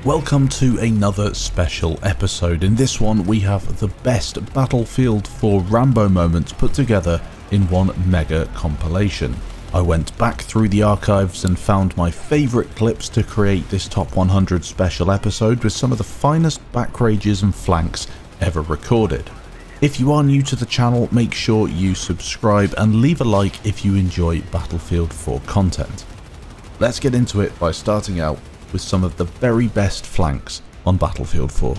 Welcome to another special episode. In this one we have the best Battlefield 4 Rambo moments put together in one mega compilation. I went back through the archives and found my favourite clips to create this top 100 special episode with some of the finest back rages and flanks ever recorded. If you are new to the channel, make sure you subscribe and leave a like if you enjoy Battlefield 4 content. Let's get into it by starting out with some of the very best flanks on Battlefield 4.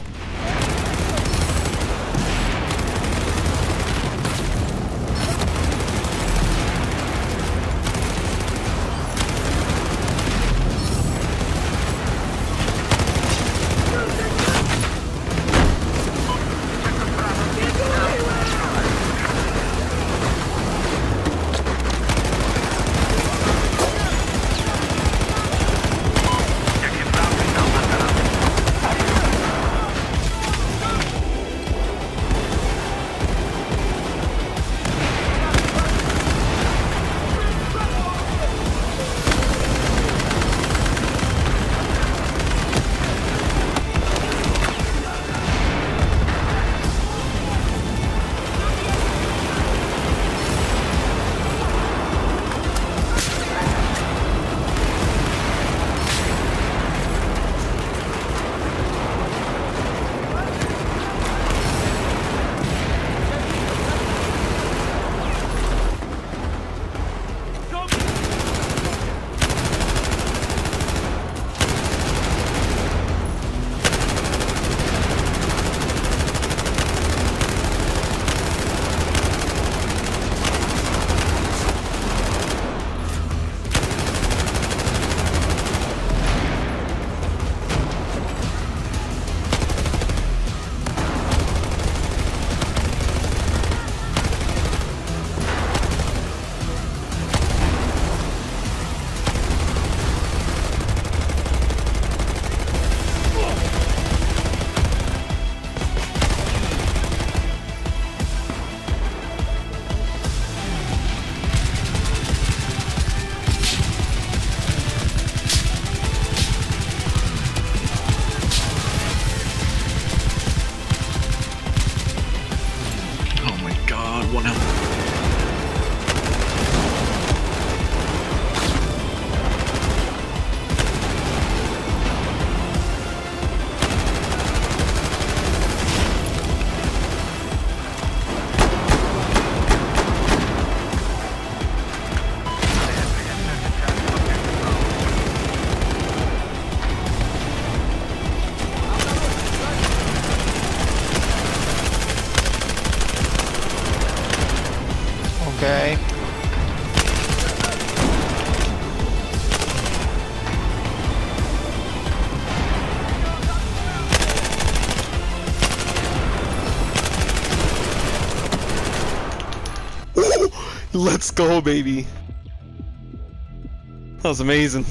Okay. Let's go, baby. That was amazing.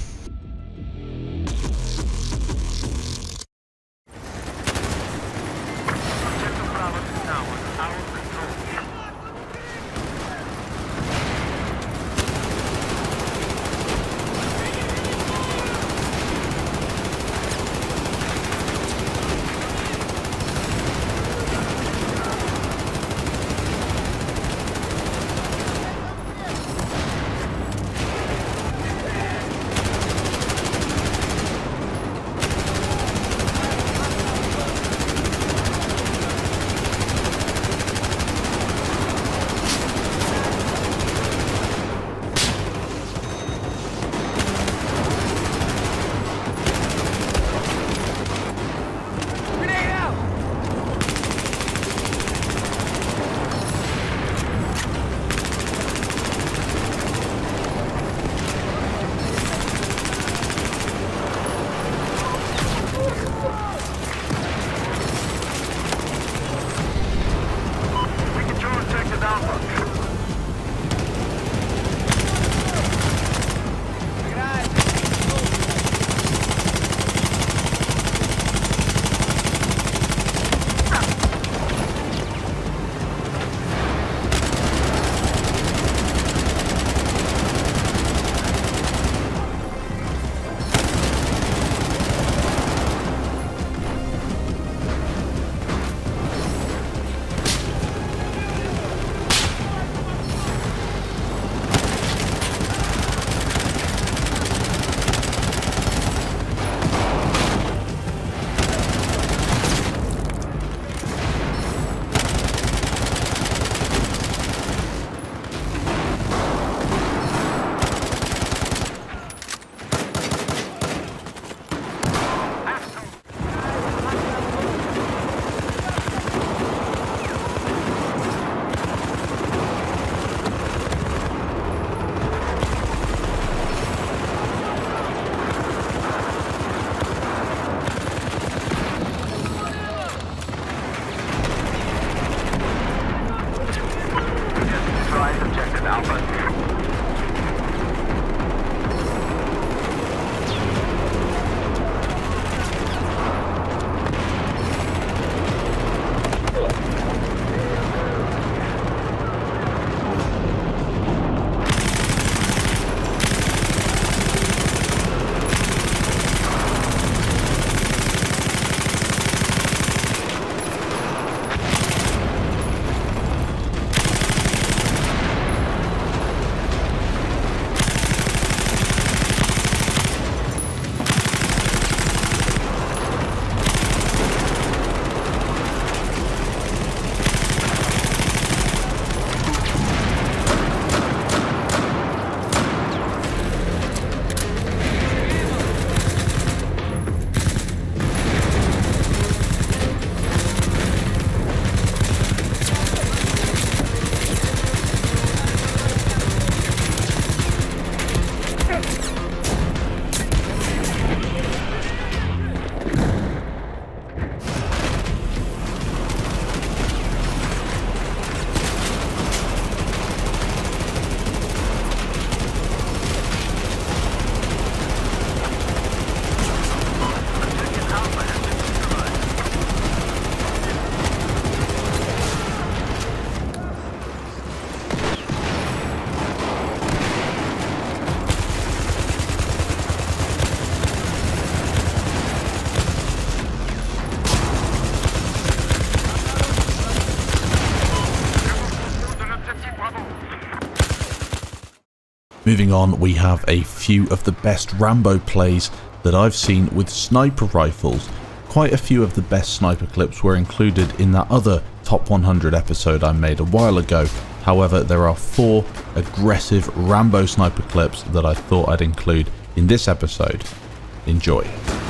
Moving on, we have a few of the best Rambo plays that I've seen with sniper rifles. Quite a few of the best sniper clips were included in that other Top 100 episode I made a while ago. However, there are 4 aggressive Rambo sniper clips that I thought I'd include in this episode. Enjoy.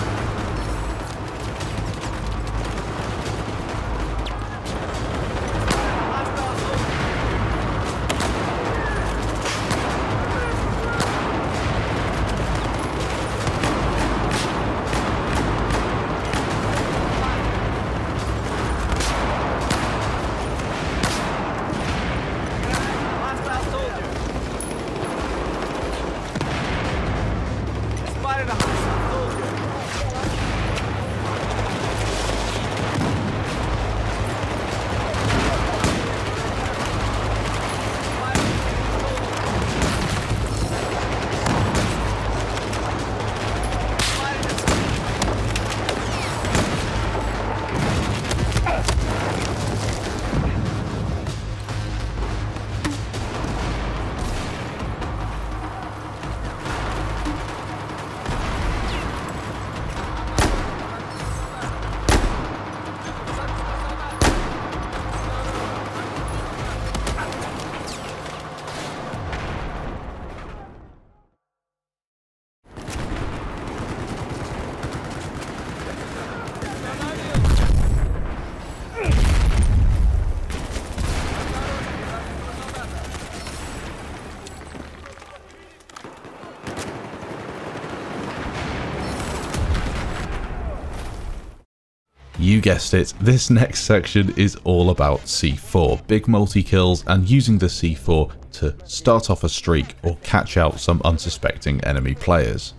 You guessed it, this next section is all about C4, big multi-kills and using the C4 to start off a streak or catch out some unsuspecting enemy players.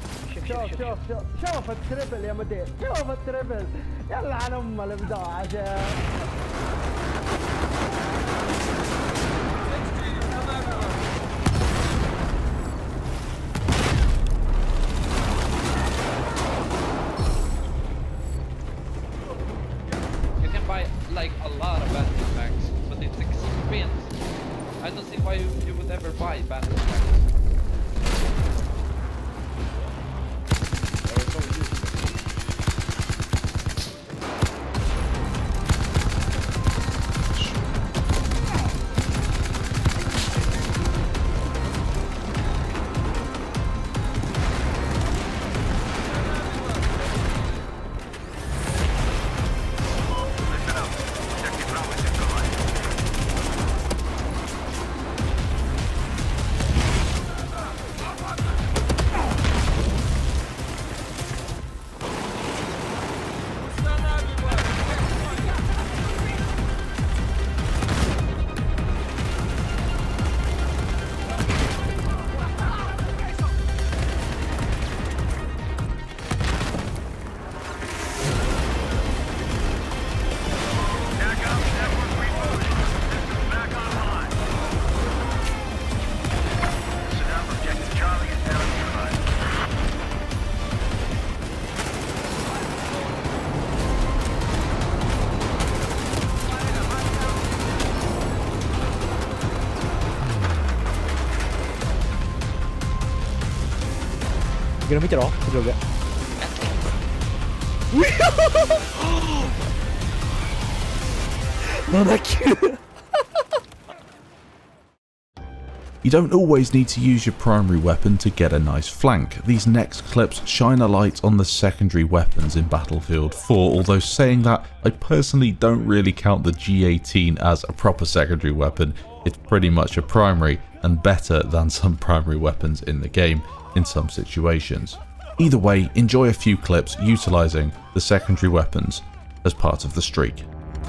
Like a lot of battle packs, but it's expensive. I don't see why you would ever buy battle packs. They're so useless. che non metterò? Che droga. Non è chiuso. You don't always need to use your primary weapon to get a nice flank. These next clips shine a light on the secondary weapons in Battlefield 4, although saying that, I personally don't really count the G18 as a proper secondary weapon. It's pretty much a primary, and better than some primary weapons in the game in some situations. Either way, enjoy a few clips utilising the secondary weapons as part of the streak.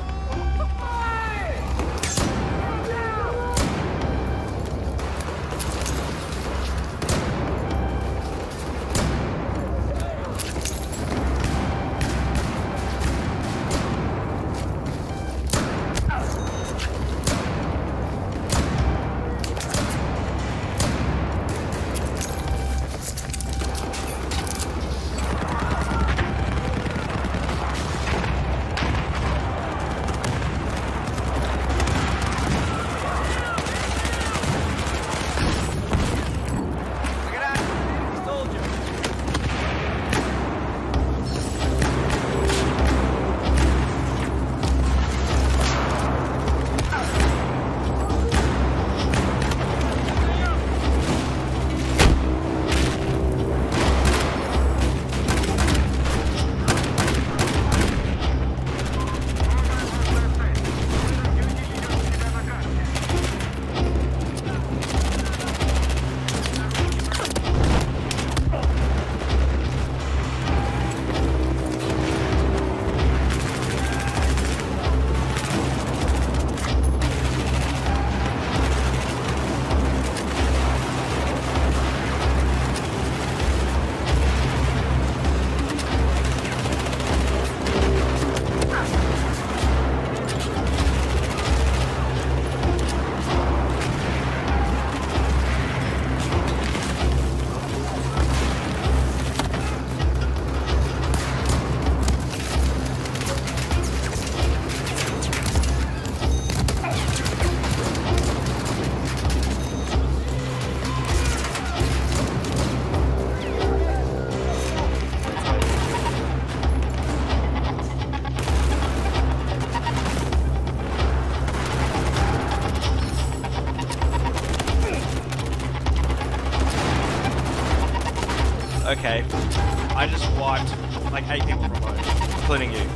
Okay, I just wiped like 8 people from home, including you.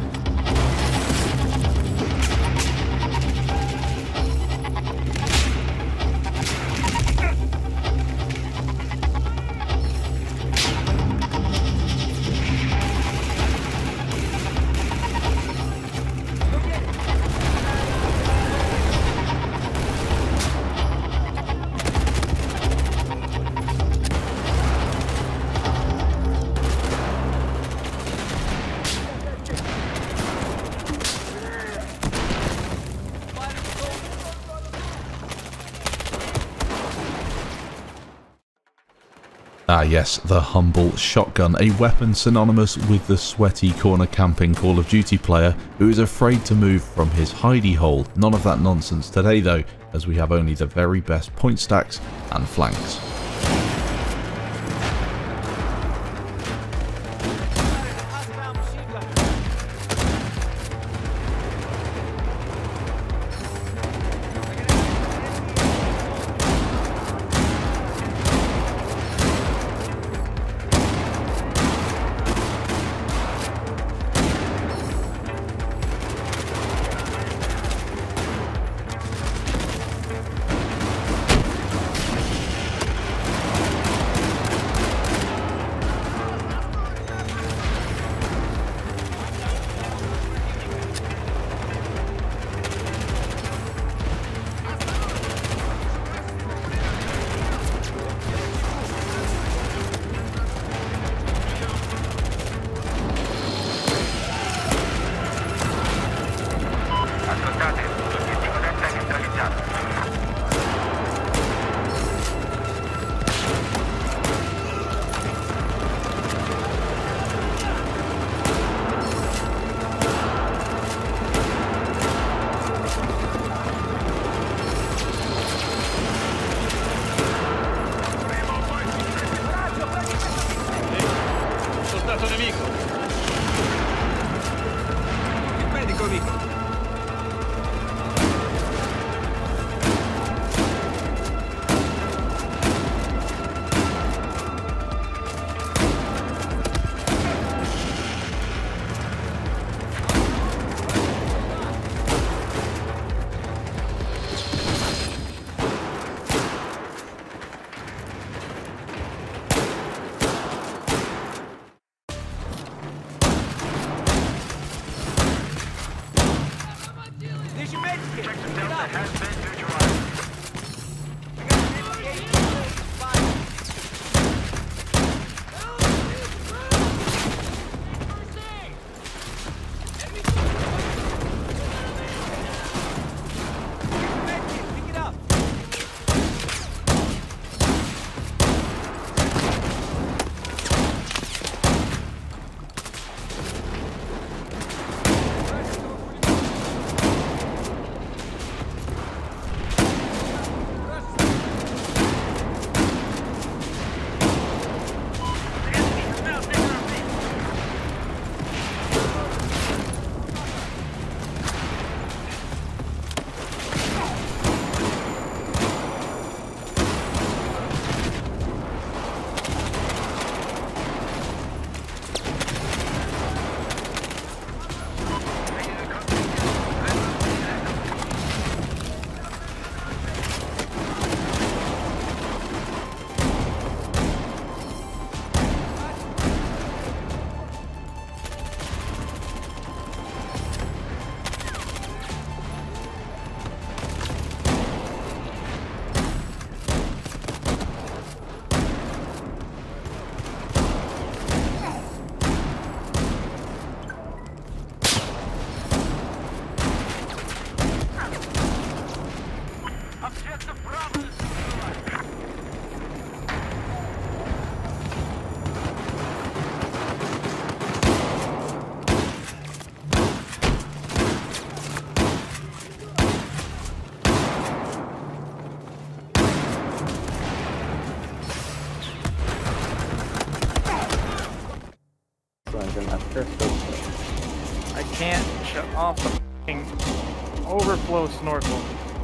Ah yes, the humble shotgun, a weapon synonymous with the sweaty corner camping Call of Duty player who is afraid to move from his hidey hole. None of that nonsense today though, as we have only the very best point stacks and flanks. off the f***ing overflow snorkel.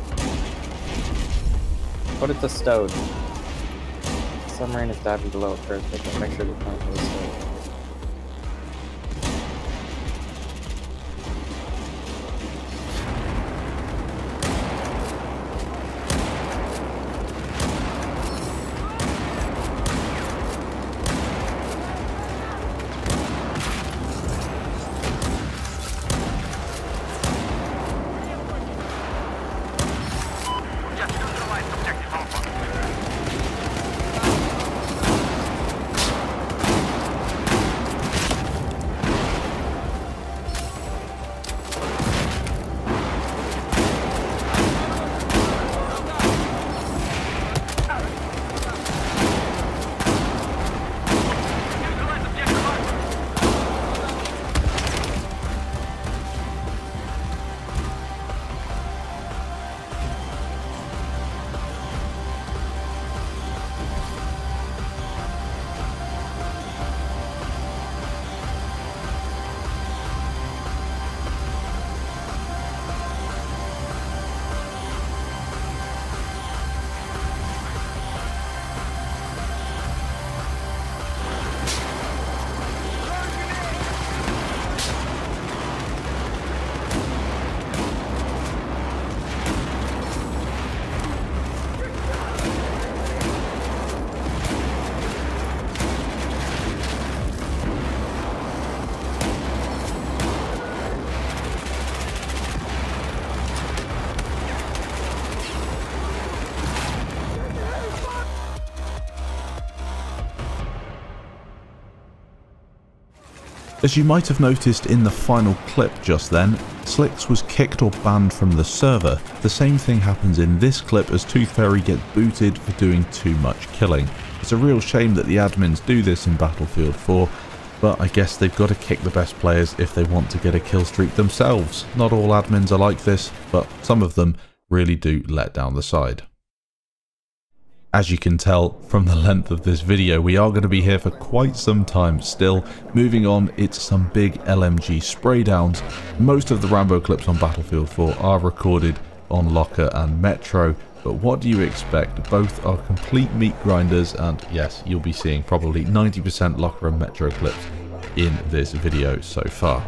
Put it to stowed. Submarine is diving below first, but make sure the point is stowed. As you might have noticed in the final clip just then, Slicks was kicked or banned from the server. The same thing happens in this clip as Tooth Fairy gets booted for doing too much killing. It's a real shame that the admins do this in Battlefield 4, but I guess they've got to kick the best players if they want to get a kill streak themselves. Not all admins are like this, but some of them really do let down the side. As you can tell from the length of this video, we are going to be here for quite some time still. Moving on, it's some big LMG spray downs. Most of the Rambo clips on Battlefield 4 are recorded on Locker and Metro, but what do you expect? Both are complete meat grinders, and yes, you'll be seeing probably 90% Locker and Metro clips in this video so far.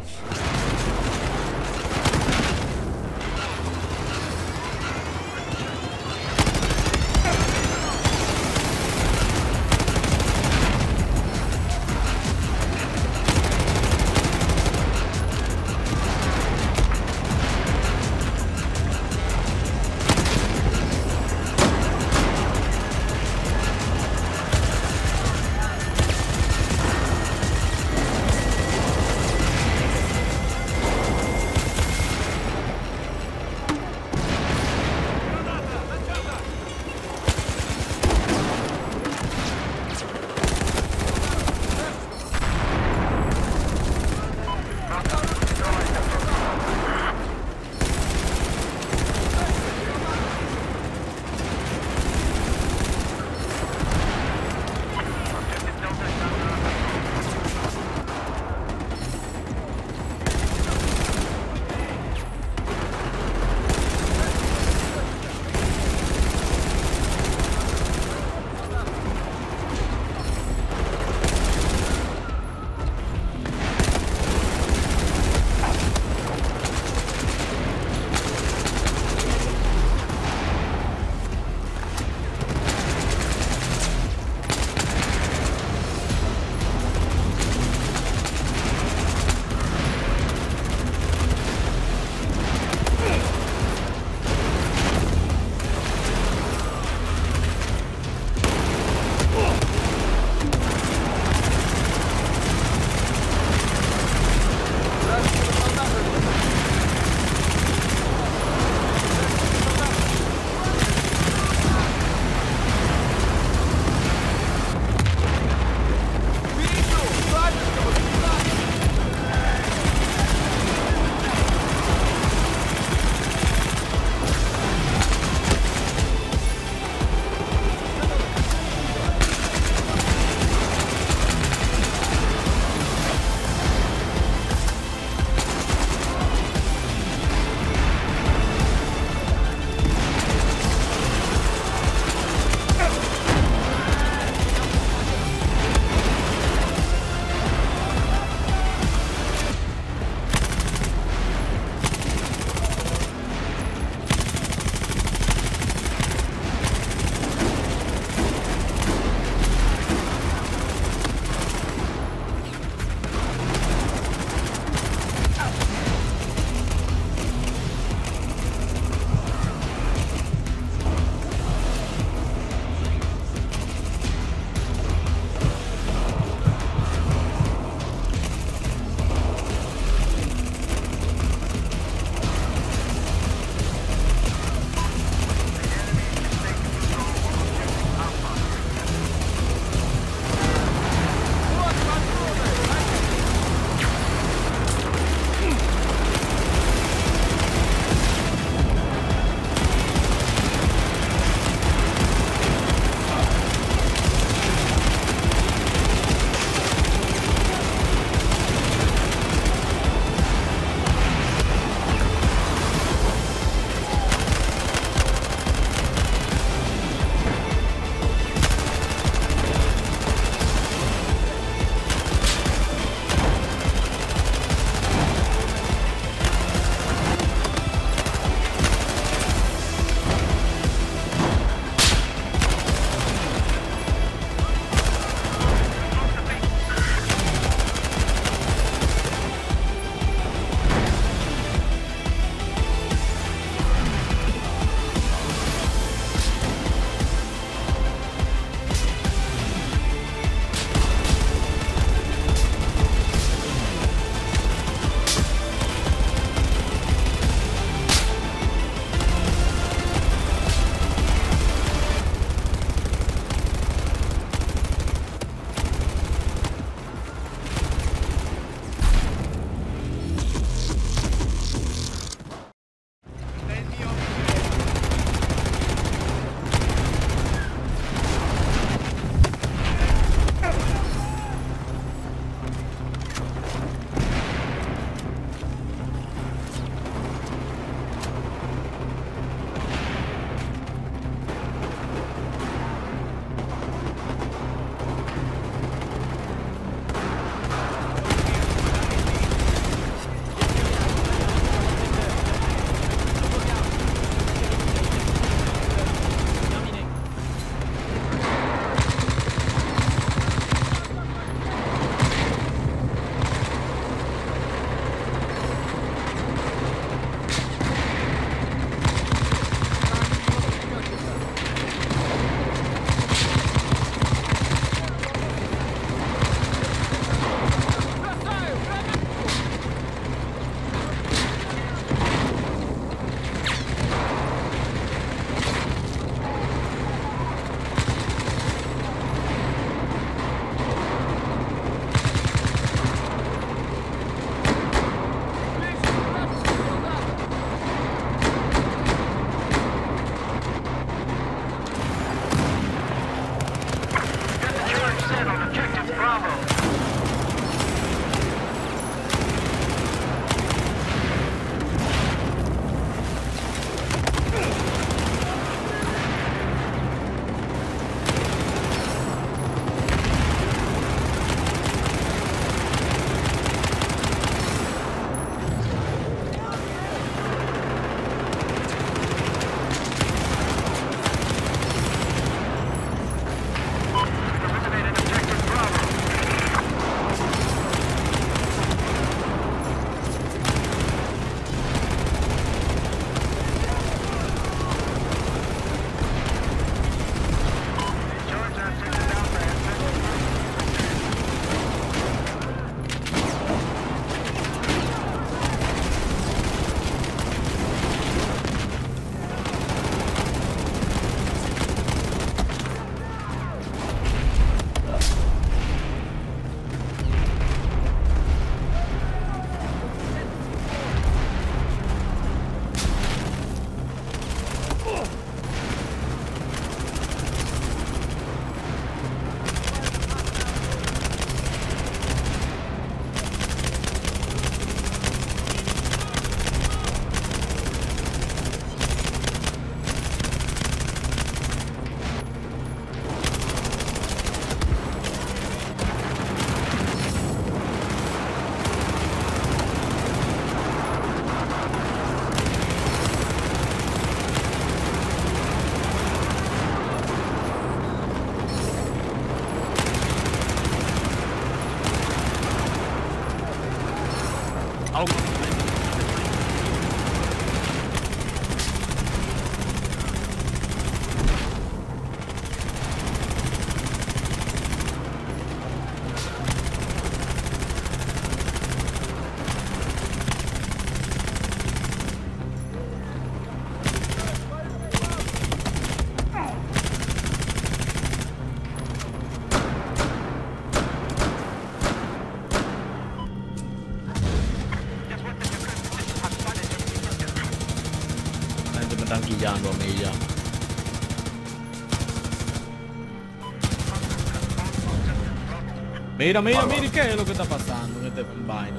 Mira, mira, mira, ¿qué es lo que está pasando en este vaina?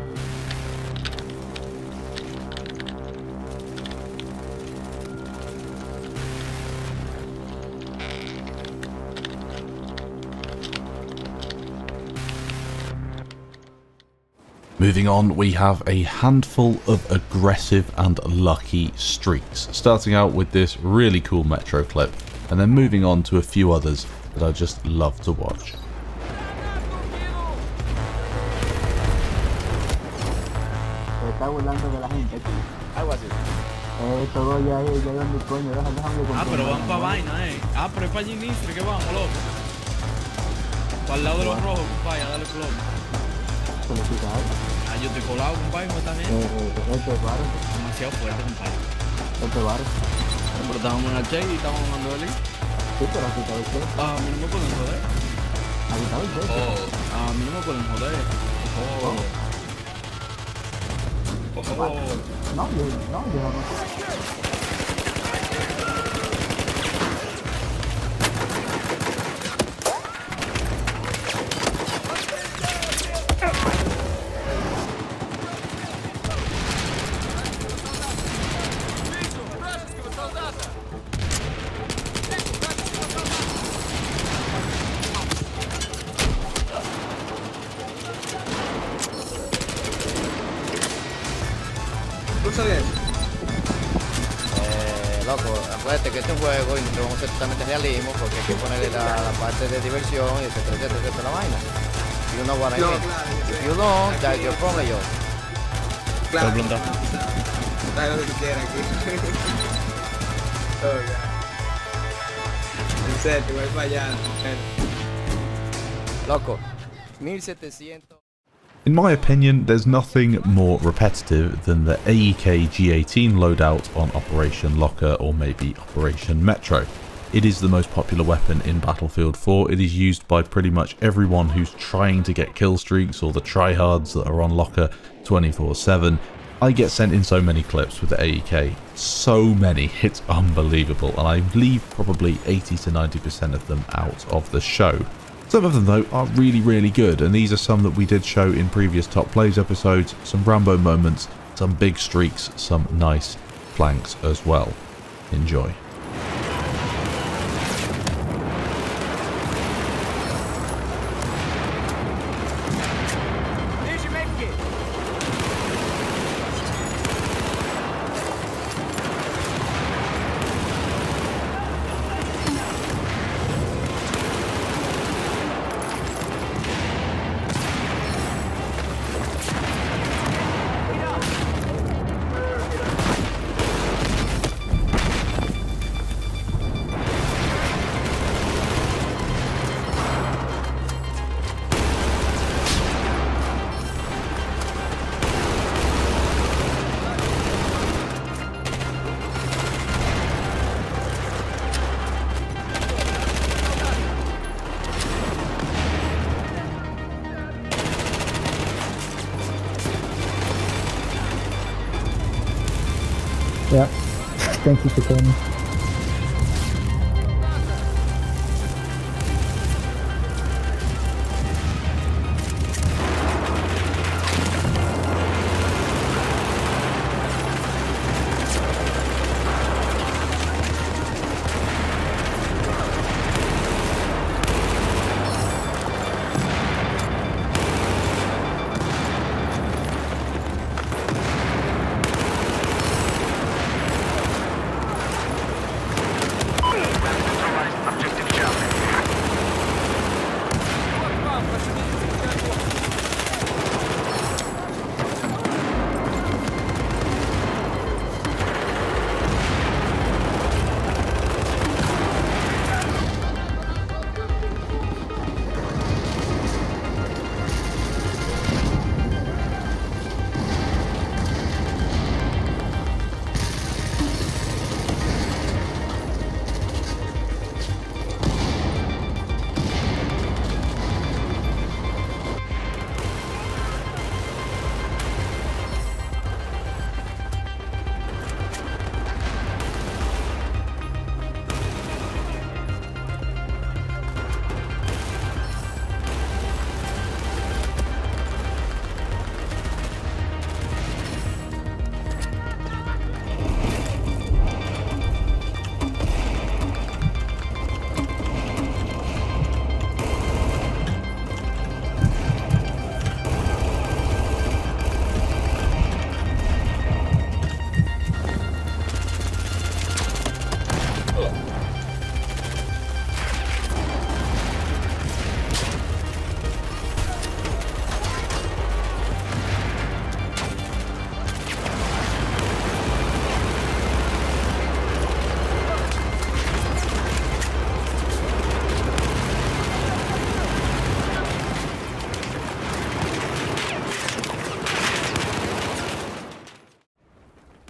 Moving on, we have a handful of aggressive and lucky streaks, starting out with this really cool Metro clip, and then moving on to a few others that I just love to watch. Está burlando de la gente aquí. Algo así. Todo ya es donde coño, déjame Ah, pero van pa' vaina, Ah, pero es pa' Ginistri que vamos, loco. Para el lado de los rojos, compadre, a darle plomo. Ah, yo estoy colado, compadre, con esta gente. Este bar. Demasiado fuerte, compadre. Este bar. Pero estábamos en la Che y estábamos mandando el link. Sí, pero aquí está el Che. Ah, a mí no me pueden joder. Aquí está el Che. A mí no me pueden joder. No, yo no sé. Loco, acuérdate que este juego y nosotros vamos a hacer totalmente realismo porque hay que ponerle la parte de diversión y etcétera, la vaina. You know what I mean. If you don't, that's your problem, yo. Claro. Dale lo que tú quieras aquí. Oh, ya. En serio, voy para allá. Loco, 1700. In my opinion, there's nothing more repetitive than the AEK G18 loadout on Operation Locker or maybe Operation Metro. It is the most popular weapon in Battlefield 4. It is used by pretty much everyone who's trying to get kill streaks or the tryhards that are on Locker 24/7. I get sent in so many clips with the AEK, so many, it's unbelievable, and I leave probably 80 to 90% of them out of the show. Some of them though are really, really good, and these are some that we did show in previous Top Plays episodes, some Rambo moments, some big streaks, some nice flanks as well. Enjoy. Yeah. Thank you for coming.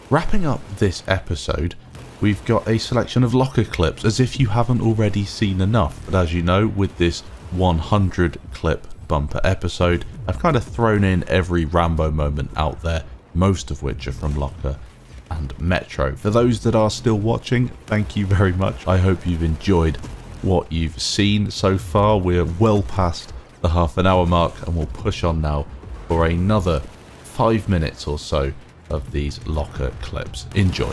Wrapping up this episode, we've got a selection of locker clips, as if you haven't already seen enough. But as you know, with this 100 clip bumper episode, I've kind of thrown in every Rambo moment out there, most of which are from Locker and Metro. For those that are still watching, thank you very much. I hope you've enjoyed what you've seen so far. We're well past the half-an-hour mark, and we'll push on now for another 5 minutes or so of these Locker clips. Enjoy.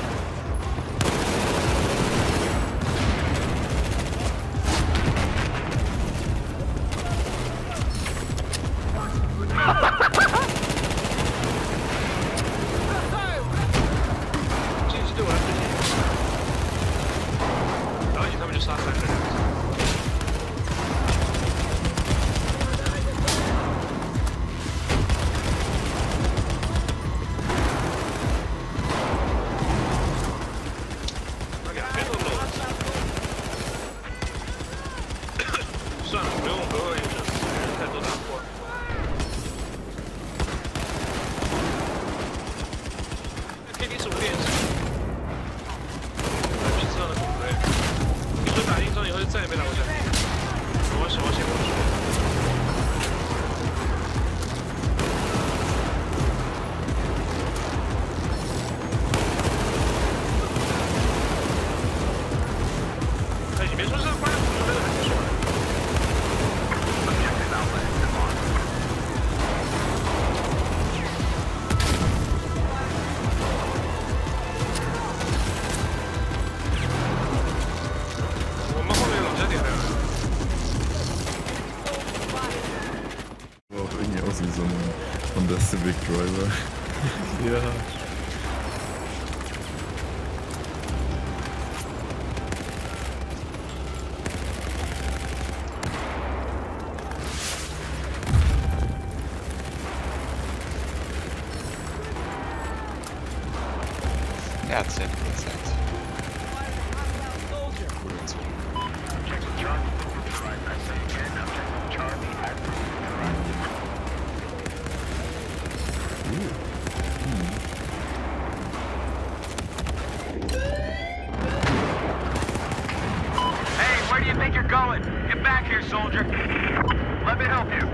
Civic Driver. Ja. That's it. That's it. Hey, where do you think you're going? Get back here, soldier. Let me help you.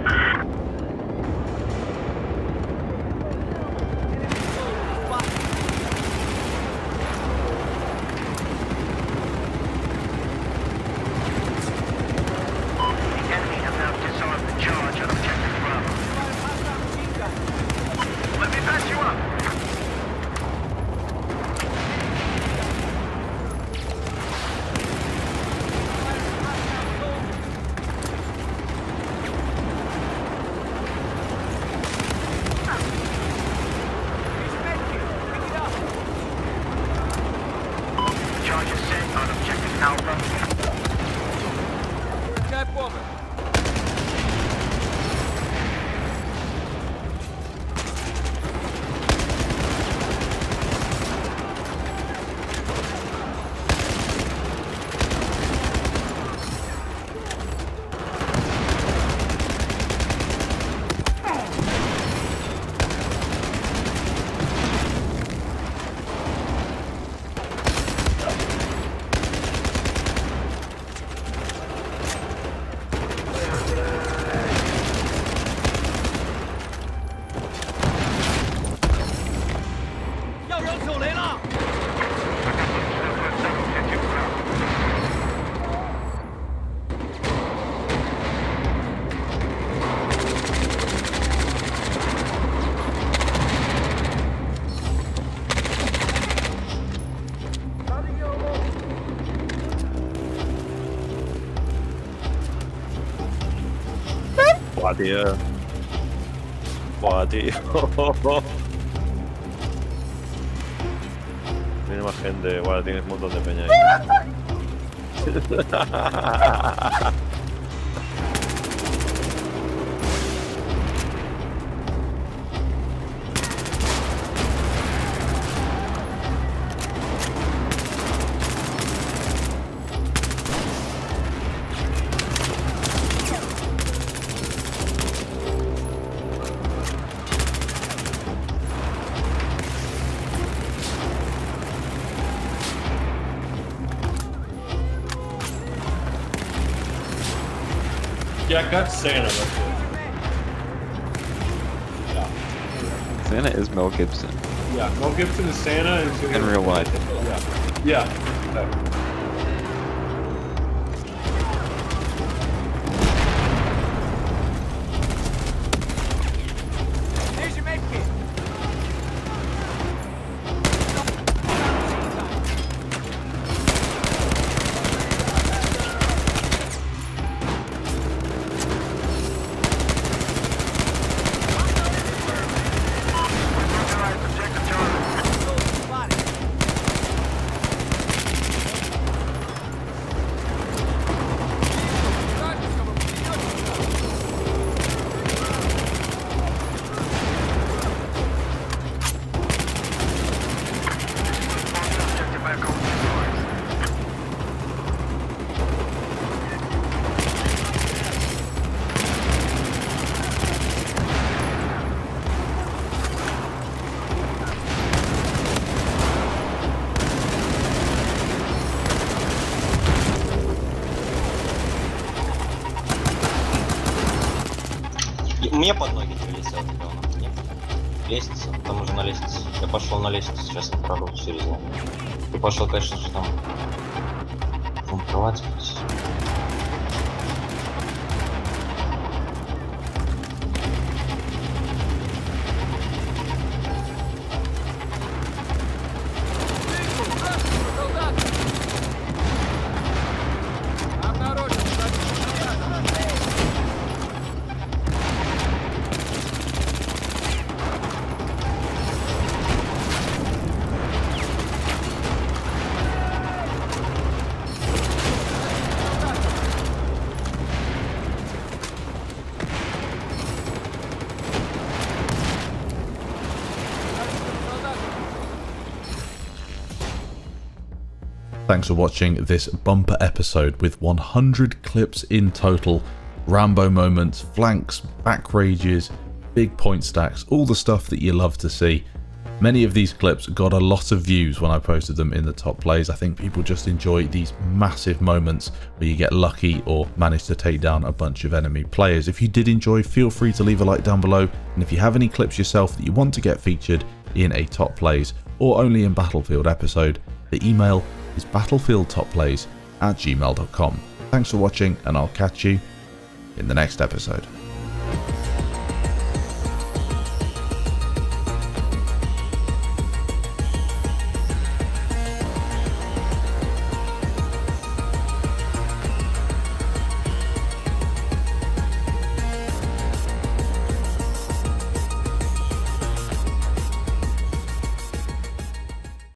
Buah, tío. Buah, tío. Viene más gente. Igual tienes un montón de peña ahí. Yeah, I got Santa. Santa is Mel Gibson. Yeah, Mel Gibson is Santa and In real life. Yeah. Yeah. Мне под ноги прилетел ребенок, нет? Лестница, там уже на лестнице. Я пошел на лестницу, сейчас направо все резал. Ты пошел, конечно же, там в кровать. Thanks for watching this bumper episode with 100 clips in total. Rambo moments, flanks, back rages, big point stacks, all the stuff that you love to see. Many of these clips got a lot of views when I posted them in the top plays. I think people just enjoy these massive moments where you get lucky or manage to take down a bunch of enemy players. If you did enjoy, feel free to leave a like down below, and if you have any clips yourself that you want to get featured in a top plays or only in Battlefield episode, the email is battlefieldtopplays@gmail.com. Thanks for watching, and I'll catch you in the next episode.